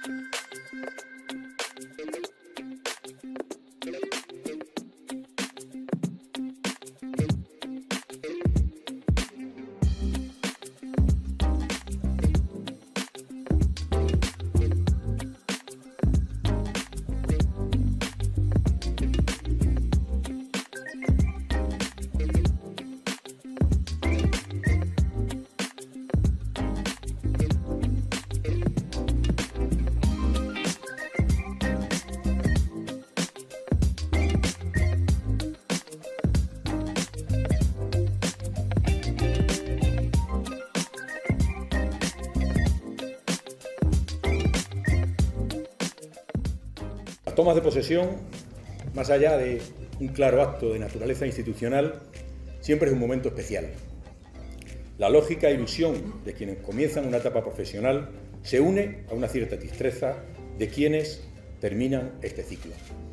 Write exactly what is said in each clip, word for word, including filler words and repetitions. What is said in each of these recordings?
Las tomas de posesión, más allá de un claro acto de naturaleza institucional, siempre es un momento especial. La lógica e ilusión de quienes comienzan una etapa profesional se une a una cierta destreza de quienes terminan este ciclo.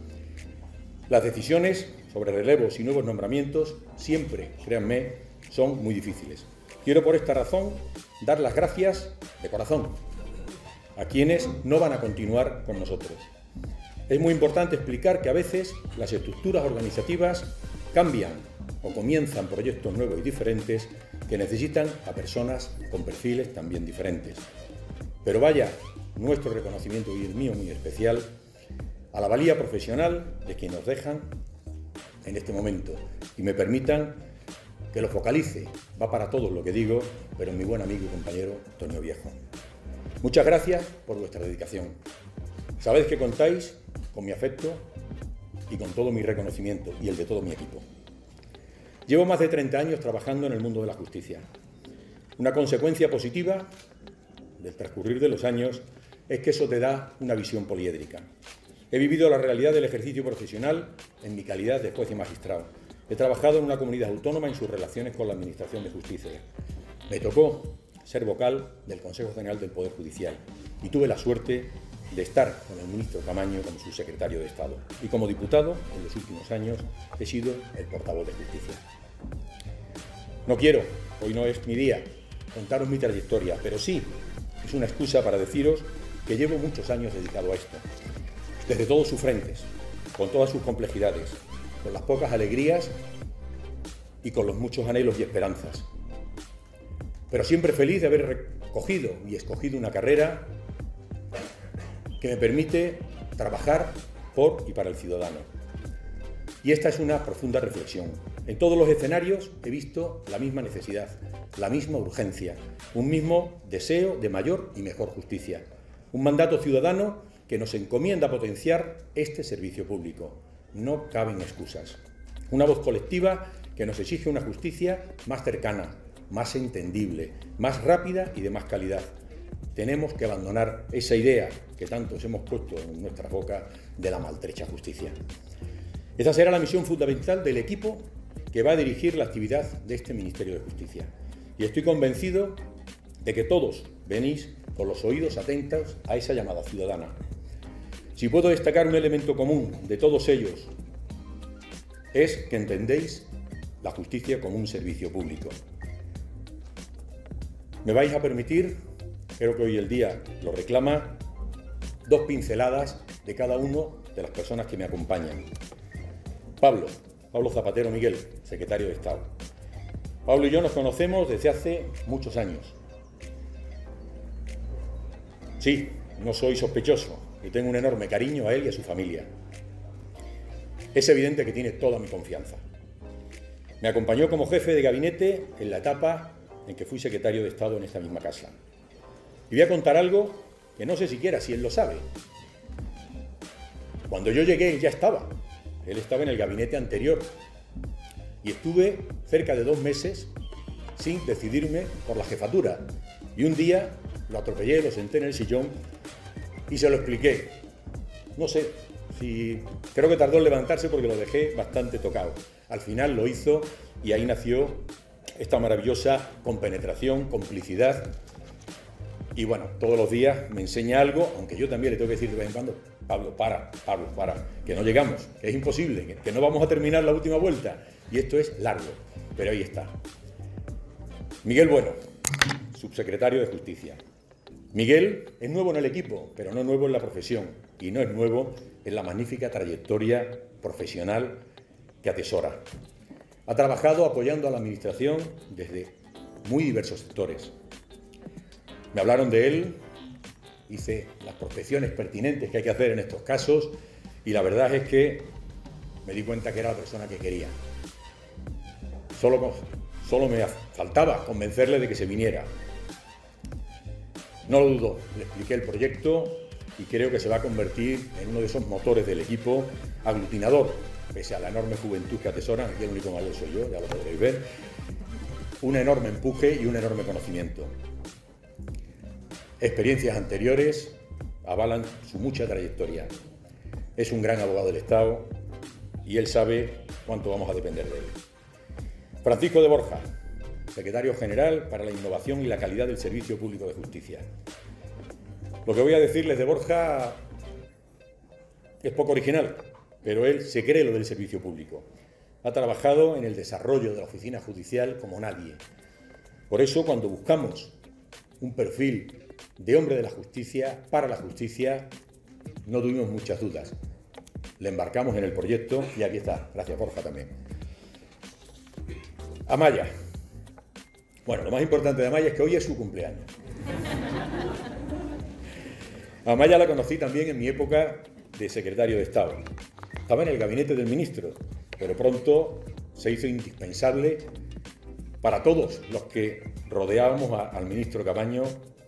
Las decisiones sobre relevos y nuevos nombramientos siempre, créanme, son muy difíciles. Quiero por esta razón dar las gracias de corazón a quienes no van a continuar con nosotros. Es muy importante explicar que a veces las estructuras organizativas cambian o comienzan proyectos nuevos y diferentes que necesitan a personas con perfiles también diferentes. Pero vaya nuestro reconocimiento y el mío muy especial a la valía profesional de quienes nos dejan en este momento. Y me permitan que lo focalice, va para todos lo que digo, pero mi buen amigo y compañero Toño Viejo. Muchas gracias por vuestra dedicación. Sabéis que contáis con mi afecto y con todo mi reconocimiento y el de todo mi equipo. Llevo más de treinta años trabajando en el mundo de la justicia. Una consecuencia positiva del transcurrir de los años es que eso te da una visión poliédrica. He vivido la realidad del ejercicio profesional en mi calidad de juez y magistrado. He trabajado en una comunidad autónoma en sus relaciones con la Administración de Justicia. Me tocó ser vocal del Consejo General del Poder Judicial y tuve la suerte de estar con el ministro Camaño como subsecretario de Estado. Y como diputado, en los últimos años, he sido el portavoz de Justicia. No quiero, hoy no es mi día, contaros mi trayectoria, pero sí es una excusa para deciros que llevo muchos años dedicado a esto, desde todos sus frentes, con todas sus complejidades, con las pocas alegrías y con los muchos anhelos y esperanzas. Pero siempre feliz de haber recogido y escogido una carrera que me permite trabajar por y para el ciudadano. Y esta es una profunda reflexión. En todos los escenarios he visto la misma necesidad, la misma urgencia, un mismo deseo de mayor y mejor justicia. Un mandato ciudadano que nos encomienda potenciar este servicio público. No caben excusas. Una voz colectiva que nos exige una justicia más cercana, más entendible, más rápida y de más calidad. Tenemos que abandonar esa idea que tantos hemos puesto en nuestras bocas de la maltrecha justicia. Esa será la misión fundamental del equipo que va a dirigir la actividad de este Ministerio de Justicia. Y estoy convencido de que todos venís con los oídos atentos a esa llamada ciudadana. Si puedo destacar un elemento común de todos ellos, es que entendéis la justicia como un servicio público. Me vais a permitir, creo que hoy el día lo reclama, dos pinceladas de cada uno de las personas que me acompañan. Pablo, Pablo Zapatero Miguel, secretario de Estado. Pablo y yo nos conocemos desde hace muchos años. Sí, no soy sospechoso y tengo un enorme cariño a él y a su familia. Es evidente que tiene toda mi confianza. Me acompañó como jefe de gabinete en la etapa en que fui secretario de Estado en esta misma casa. Y voy a contar algo que no sé siquiera si él lo sabe. Cuando yo llegué, él ya estaba. Él estaba en el gabinete anterior. Y estuve cerca de dos meses sin decidirme por la jefatura. Y un día lo atropellé, lo senté en el sillón y se lo expliqué. No sé si... Creo que tardó en levantarse porque lo dejé bastante tocado. Al final lo hizo y ahí nació esta maravillosa compenetración, complicidad. Y bueno, todos los días me enseña algo, aunque yo también le tengo que decir de vez en cuando, Pablo, para, Pablo, para, que no llegamos, que es imposible, que, que no vamos a terminar la última vuelta. Y esto es largo, pero ahí está. Miguel Bueno, subsecretario de Justicia. Miguel es nuevo en el equipo, pero no nuevo en la profesión, y no es nuevo en la magnífica trayectoria profesional que atesora. Ha trabajado apoyando a la Administración desde muy diversos sectores. Me hablaron de él, hice las prospecciones pertinentes que hay que hacer en estos casos y la verdad es que me di cuenta que era la persona que quería. Solo, solo me faltaba convencerle de que se viniera. No lo dudo, le expliqué el proyecto y creo que se va a convertir en uno de esos motores del equipo aglutinador, pese a la enorme juventud que atesoran, aquí el único mayor soy yo, ya lo podréis ver, un enorme empuje y un enorme conocimiento. Experiencias anteriores avalan su mucha trayectoria. Es un gran abogado del Estado y él sabe cuánto vamos a depender de él. Francisco de Borja, secretario general para la innovación y la calidad del Servicio Público de Justicia. Lo que voy a decirles de Borja es poco original, pero él se cree lo del servicio público. Ha trabajado en el desarrollo de la oficina judicial como nadie. Por eso, cuando buscamos un perfil de hombre de la justicia, para la justicia, no tuvimos muchas dudas. Le embarcamos en el proyecto y aquí está. Gracias, Borja, también. Amaya. Bueno, lo más importante de Amaya es que hoy es su cumpleaños. Amaya la conocí también en mi época de secretario de Estado. Estaba en el gabinete del ministro, pero pronto se hizo indispensable para todos los que rodeábamos a, al ministro Caamaño,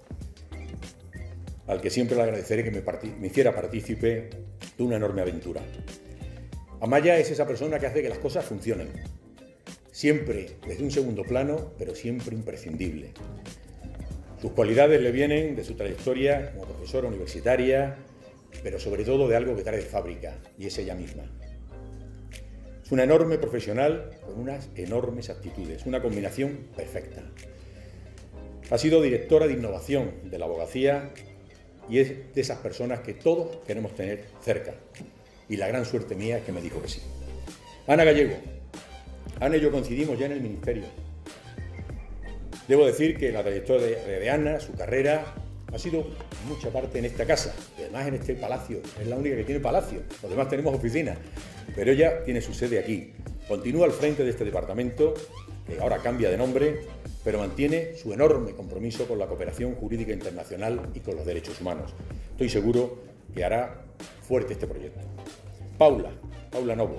al que siempre le agradeceré que me, me hiciera partícipe de una enorme aventura. Amaya es esa persona que hace que las cosas funcionen, siempre desde un segundo plano, pero siempre imprescindible. Sus cualidades le vienen de su trayectoria como profesora universitaria, pero sobre todo de algo que trae de fábrica, y es ella misma. Es una enorme profesional con unas enormes actitudes, una combinación perfecta. Ha sido directora de innovación de la abogacía y es de esas personas que todos queremos tener cerca. Y la gran suerte mía es que me dijo que sí. Ana Gallego. Ana y yo coincidimos ya en el ministerio. Debo decir que la trayectoria de, de Ana, su carrera, ha sido en mucha parte en esta casa, y además en este palacio. Es la única que tiene palacio, los demás tenemos oficinas, pero ella tiene su sede aquí. Continúa al frente de este departamento, que ahora cambia de nombre, pero mantiene su enorme compromiso con la cooperación jurídica internacional y con los derechos humanos. Estoy seguro que hará fuerte este proyecto. Paula, Paula Novo.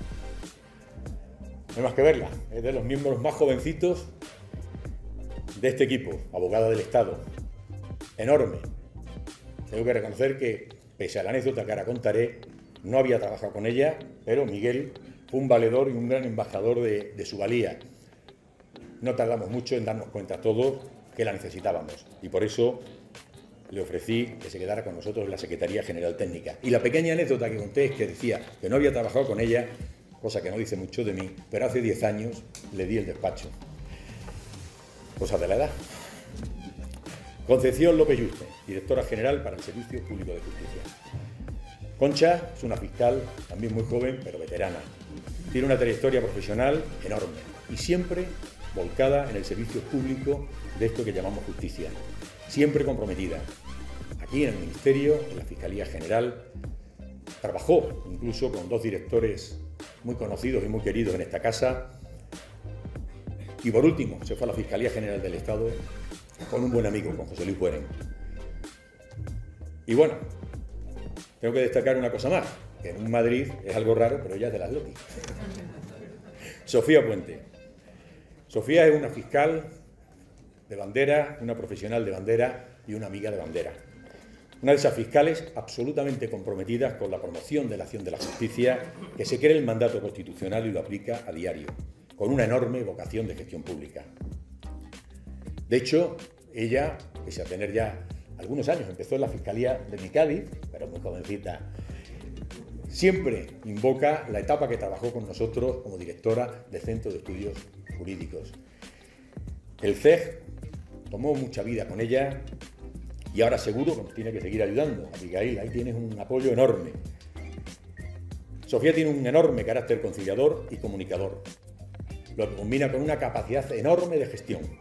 No hay más que verla, es de los miembros más jovencitos de este equipo, abogada del Estado. Enorme. Tengo que reconocer que, pese a la anécdota que ahora contaré, no había trabajado con ella, pero Miguel fue un valedor y un gran embajador de, de su valía. No tardamos mucho en darnos cuenta todos que la necesitábamos y por eso le ofrecí que se quedara con nosotros en la Secretaría General Técnica. Y la pequeña anécdota que conté es que decía que no había trabajado con ella, cosa que no dice mucho de mí, pero hace diez años le di el despacho. Cosa de la edad. Concepción López Yuste, directora general para el Servicio Público de Justicia. Concha es una fiscal también muy joven, pero veterana. Tiene una trayectoria profesional enorme y siempre volcada en el servicio público de esto que llamamos justicia. Siempre comprometida. Aquí en el Ministerio, en la Fiscalía General, trabajó incluso con dos directores muy conocidos y muy queridos en esta casa. Y por último, se fue a la Fiscalía General del Estado con un buen amigo, con José Luis Bueren. Y bueno, tengo que destacar una cosa más, que en un Madrid es algo raro, pero ella es del Atleti. Sofía Puente. Sofía es una fiscal de bandera, una profesional de bandera y una amiga de bandera. Una de esas fiscales absolutamente comprometidas con la promoción de la acción de la justicia, que se cree el mandato constitucional y lo aplica a diario, con una enorme vocación de gestión pública. De hecho, ella, pese a tener ya algunos años, empezó en la Fiscalía de mi Cádiz, pero muy jovencita, siempre invoca la etapa que trabajó con nosotros como directora del Centro de Estudios Jurídicos. El C E G tomó mucha vida con ella y ahora seguro que nos tiene que seguir ayudando. Abigail, ahí tienes un apoyo enorme. Sofía tiene un enorme carácter conciliador y comunicador. Lo combina con una capacidad enorme de gestión.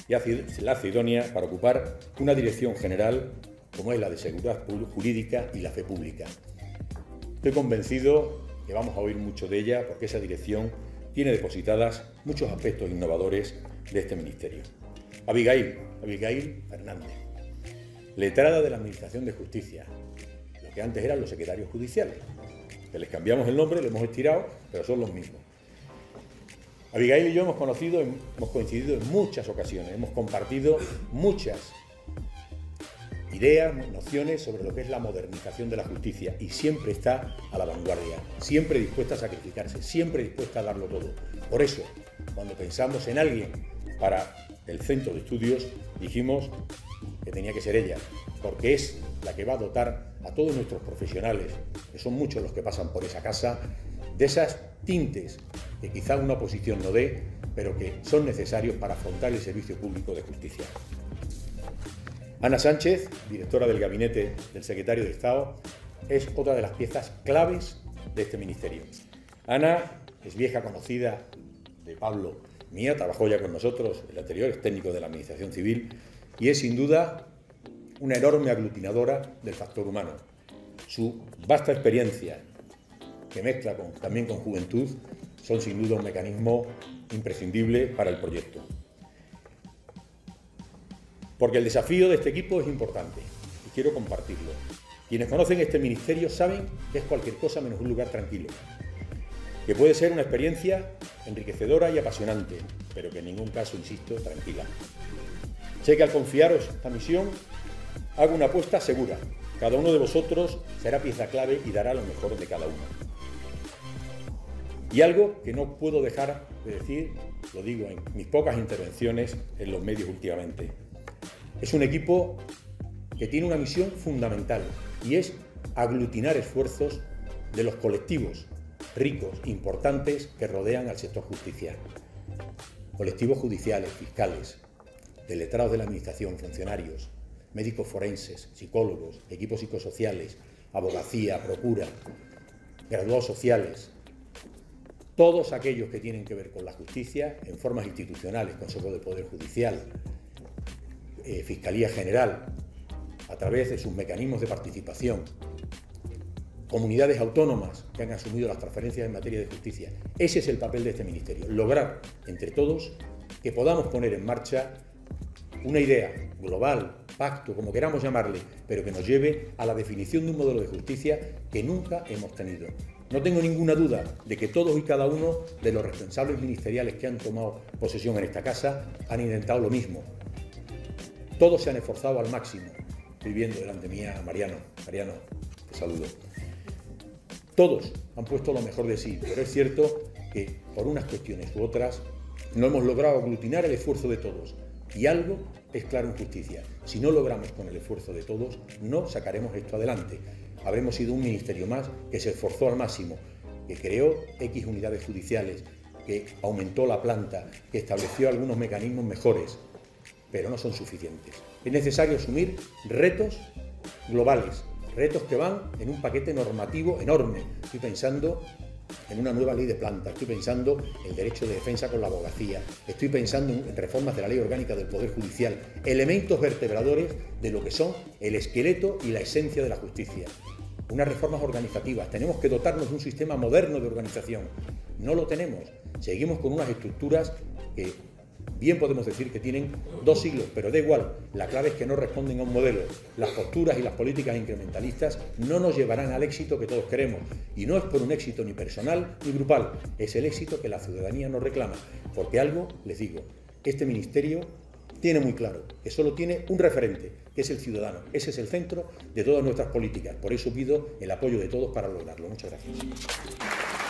y la hace idónea para ocupar una dirección general como es la de Seguridad Jurídica y la Fe Pública. Estoy convencido que vamos a oír mucho de ella porque esa dirección tiene depositadas muchos aspectos innovadores de este ministerio. Abigail, Abigail Fernández, letrada de la Administración de Justicia, lo que antes eran los secretarios judiciales, que les cambiamos el nombre, lo hemos estirado, pero son los mismos. Abigail y yo hemos conocido, hemos coincidido en muchas ocasiones, hemos compartido muchas ideas, nociones sobre lo que es la modernización de la justicia y siempre está a la vanguardia, siempre dispuesta a sacrificarse, siempre dispuesta a darlo todo. Por eso, cuando pensamos en alguien para el centro de estudios, dijimos que tenía que ser ella, porque es la que va a dotar a todos nuestros profesionales, que son muchos los que pasan por esa casa, de esas tintes que quizá una oposición no dé, pero que son necesarios para afrontar el servicio público de justicia. Ana Sánchez, directora del gabinete del secretario de Estado, es otra de las piezas claves de este ministerio. Ana es vieja conocida de Pablo, mía, trabajó ya con nosotros, el anterior es técnico de la Administración Civil y es sin duda una enorme aglutinadora del factor humano. Su vasta experiencia, que mezcla con, también con juventud, son sin duda un mecanismo imprescindible para el proyecto. Porque el desafío de este equipo es importante y quiero compartirlo. Quienes conocen este ministerio saben que es cualquier cosa menos un lugar tranquilo, que puede ser una experiencia enriquecedora y apasionante, pero que en ningún caso, insisto, tranquila. Sé que al confiaros esta misión hago una apuesta segura. Cada uno de vosotros será pieza clave y dará lo mejor de cada uno. Y algo que no puedo dejar de decir, lo digo en mis pocas intervenciones en los medios últimamente. Es un equipo que tiene una misión fundamental y es aglutinar esfuerzos de los colectivos ricos, importantes, que rodean al sector justicia. Colectivos judiciales, fiscales, de letrados de la Administración, funcionarios, médicos forenses, psicólogos, equipos psicosociales, abogacía, procura, graduados sociales, todos aquellos que tienen que ver con la justicia en formas institucionales, Consejo de Poder Judicial, eh, Fiscalía General, a través de sus mecanismos de participación, comunidades autónomas que han asumido las transferencias en materia de justicia. Ese es el papel de este ministerio, lograr entre todos que podamos poner en marcha una idea global, pacto, como queramos llamarle, pero que nos lleve a la definición de un modelo de justicia que nunca hemos tenido. No tengo ninguna duda de que todos y cada uno de los responsables ministeriales que han tomado posesión en esta casa han intentado lo mismo. Todos se han esforzado al máximo. Estoy viendo delante mía a Mariano. Mariano, te saludo. Todos han puesto lo mejor de sí, pero es cierto que por unas cuestiones u otras no hemos logrado aglutinar el esfuerzo de todos. Y algo es claro en justicia. Si no logramos con el esfuerzo de todos, no sacaremos esto adelante. Habremos sido un ministerio más que se esforzó al máximo, que creó X unidades judiciales, que aumentó la planta, que estableció algunos mecanismos mejores, pero no son suficientes. Es necesario asumir retos globales, retos que van en un paquete normativo enorme. Estoy pensando en una nueva ley de planta, estoy pensando en el derecho de defensa con la abogacía, estoy pensando en reformas de la ley orgánica del Poder Judicial, elementos vertebradores de lo que son el esqueleto y la esencia de la justicia. Unas reformas organizativas, tenemos que dotarnos de un sistema moderno de organización. No lo tenemos, seguimos con unas estructuras que bien podemos decir que tienen dos siglos, pero da igual, la clave es que no responden a un modelo. Las posturas y las políticas incrementalistas no nos llevarán al éxito que todos queremos, y no es por un éxito ni personal ni grupal, es el éxito que la ciudadanía nos reclama, porque algo, les digo, este ministerio tiene muy claro que solo tiene un referente, que es el ciudadano. Ese es el centro de todas nuestras políticas, por eso pido el apoyo de todos para lograrlo. Muchas gracias.